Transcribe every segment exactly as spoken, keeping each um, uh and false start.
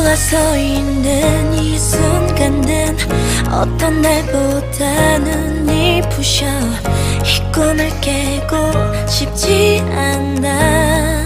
너와 서 있는 이 순간은 어떤 날보다 눈이 부셔. 이 꿈을 깨고 싶지 않아.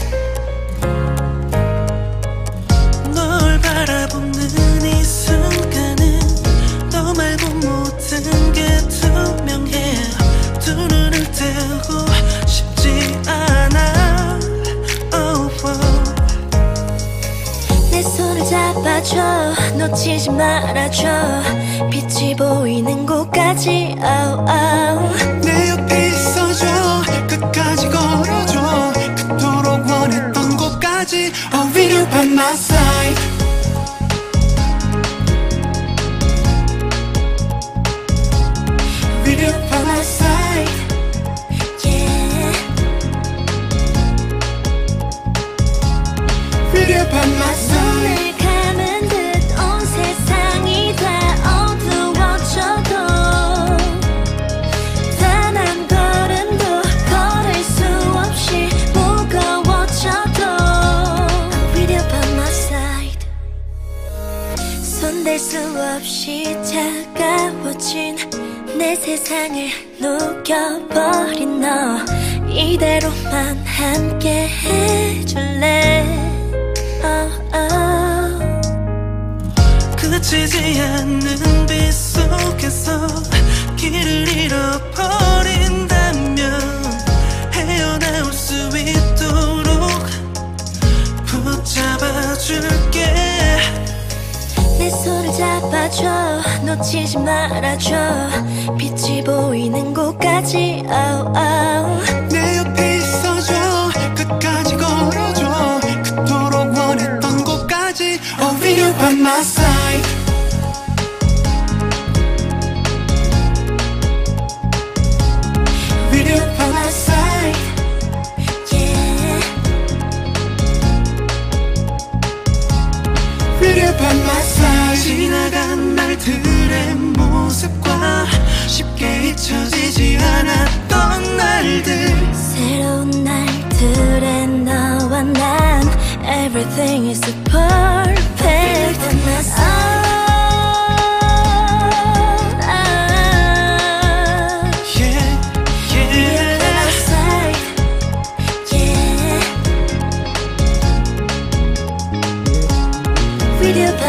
널 바라보는 이 순간은 너 말고 모든 게 투명해. 두 눈을 떼고 싶지 않아. oh, oh. 내 손을 잡아줘, 놓치지 말아줘. 빛이 보이는 곳까지 oh, oh. 내 옆에 있어줘, 끝까지 걸어줘. 그토록 원했던 곳까지. Oh, will you by my side? Will you by my side? Yeah. Will you by my side? 눈을 감은 듯 온 세상이 다 어두워져도 단 한 걸음도 걸을 수 없이 무거워져도 With you by my side. 손댈 수 없이 차가워진 내 세상을 녹여버린 너, 이대로만 함께 해줄래. oh, oh. 그치지 않는 빛 속에서 길을 잃어버린다면 헤어나올 수 있도록 붙잡아줄게. 내 손을 잡아줘, 놓치지 말아줘. 빛이 보이는 곳까지 oh, oh. 내 옆에 있어줘, 끝까지 걸어줘. 그토록 원했던 곳까지. Oh, will you by my side? Will you by my side? Yeah. Will you by my side? 지나간 날들의 모습과 쉽게 잊혀지지 않았던 날들. 새로운 날들의 너와 난 Everything is perfect. oh, oh. Yeah, You're by my yeah. side. Yeah. With you by